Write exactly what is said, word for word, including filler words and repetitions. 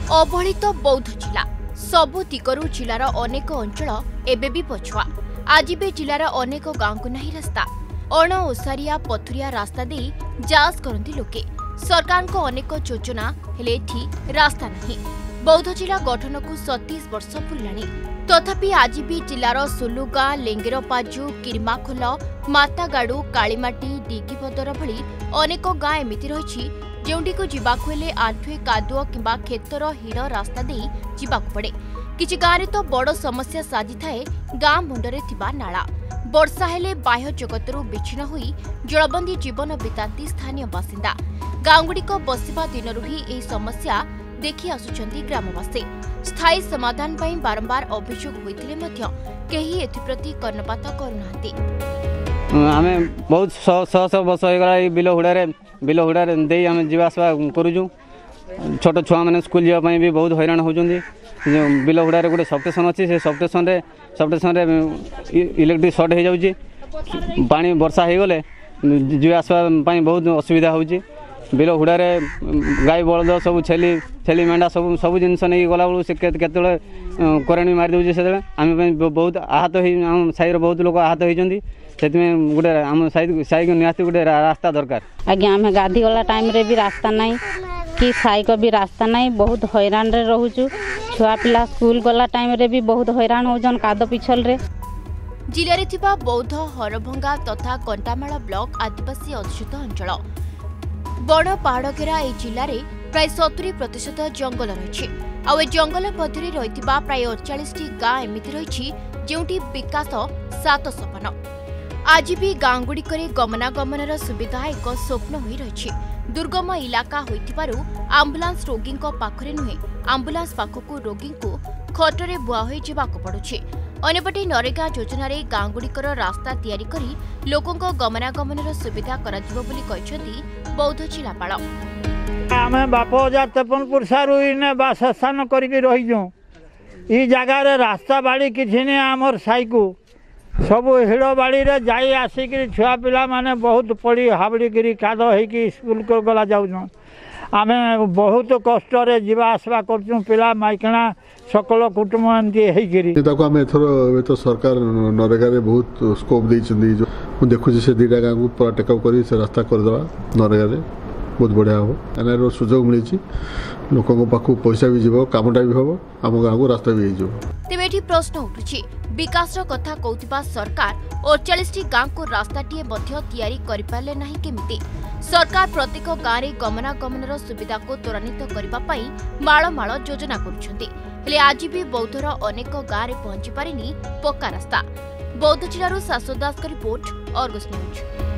अवहेलित बौद्ध जिला सबु दिगरु जिलार अनेक अंचल एबे भी पछुआ। आज भी जिलार अनेक गाँव को नहीं रास्ता। अण ओसारिया पथुरिया रास्ता दे जास करती लोके। सरकार को अनेक योजना हेले एठी रास्ता नहीं। बौद्ध जिला गठन को सतीस वर्ष पुराणी तथापि आज भी जिलार सुलुगा, लेंगेरपाजु, किरमाखोल, मातागाड़ू, कालीमाटी, डिगीपदर भली अनेक गाँ एमिति रही जोंडी को जीवाकु हेले आंठुए कादुओ किंबा खेतर हिड़ रास्ता दे जीवाकु पड़े। किछि गाँव रे तो बड़ समस्या साजी थाए गाँ मुंडरे थिबा नाला। वर्षा हेले बाह्य जगतरू विच्छिन्न होई जलबंदी जीवन बिताती स्थानीय बासिंदा। गाँगुड़िक बसिबा दिनरू ही एही समस्या देखि आसुचंती ग्रामवासी। स्थायी समाधान पई बारंबार अभियोग होइतिले मध्य केही एथिप्रति कर्णपात करुनाहांती। आमे बहुत सौ सौ सौ वर्ष हो गला बिल हुड़ारे बिल हुड़ारे दे आमे जीवा आसवा करूजु। छोट छुआ माने स्कूल जीवा पई भी बहुत हैरान होजुंदी। बिल हुड़ारे गोटे सबस्टेशन अच्छी से सबस्टेशन रे सबस्टेशन रे इलेक्ट्रिक शॉर्ट हो जाउची। पानी वर्षा हो गले जीवा आसवा पई बहुत असुविधा होउची। बिल हुड़ारे गाय बलद सब छेली छेली मेंढा सब सब जिनस नहीं गला बेलू से केतले करेणी मारी दउची। से आम बहुत आहत हो साईर बहुत लोग आहत होइचंदी। सेतमे गोटे आम साई साई को निहाती गोटे रास्ता दरकार। आज्ञा आम गाधी गला टाइम रे भी रास्ता नहीं कि साई को भी रास्ता नहीं। बहुत हैरान रे रहूचु। छुआ पिला स्कूल गला टाइम रे भी बहुत हैरान होजन कादो पिछल रे। जिले रे थिबा बौद्ध, हरभंगा तथा कंटामाल ब्लॉक आदिवासी अधिष्ठित अंचल। बण पहाड़ घेरा ए जिले में प्राय सत्तरी प्रतिशत जंगल रही। आ जंगल मध्य रही प्राय अड़चाश गाँ एमती रही जोटी विकास सात सपन। आज भी गाँगुड़िक गमनागमन सुविधा एक स्वप्न हो रही। दुर्गम इलाका होइथिबारु आम्बुलांस रोगी पाखरे नुहे आम्बुलांस पाखकु रोगी को खटरे बुआ होई जिबाको पड़ुछि। अन्यपटे नरेगा योजन गाँगुड़िकर रास्ता तैयारी करी लोकों गमनागमन सुविधा कराजिबो बोली कहिसेंती बौद्ध जिलापाल। आमे बाप हजार तेपनपुर सारू इने बासस्थान करके रहीजु। ई जगह रे रास्ता बाड़ी किछि ने हमर साईकु सब हिड़ बाड़ी रे जाई आसिक छुआ पिला माने बहुत पड़ी हाबड़ी गिरी काद होइकी स्कूल को गला जाउछन। आमे बहुत कष्ट रे जीवा आसवा करछुं। पिला माइकणा सकल कुटुंब एमती हेइकिरी ताको आमे एथरो तो सरकार नरेगा रे बहुत स्कोप दैछन्दी। जो मु देखु से दीटा गाँ को पूरा टेकअप करी से रास्ता कर दवा नरेगा रे बहुत बढ़िया हो। एनारो सुजोग मिली लोकों पाखु पैसा भी जीव कामटा भी हम आम गाँव को रास्ता भी हो। तेबे एठी प्रश्न उठुछि विकास कथा कहउथिबा सरकार अड़चाश गाँ को रास्ताटीए मध्य तैयारी करि पाले नाही केमिति। सरकार प्रत्येक गाँव रे गमनागमन सुविधा को त्वरान्वित करबा पई माळ माळ योजना करुछन्ति। हेले आज भी बौद्धर अनेक गाँव रे पहुंची पारिनी पक्का रास्ता। बौद्ध जिलारू शाश्वत दास का रिपोर्ट, अर्गस न्यूज।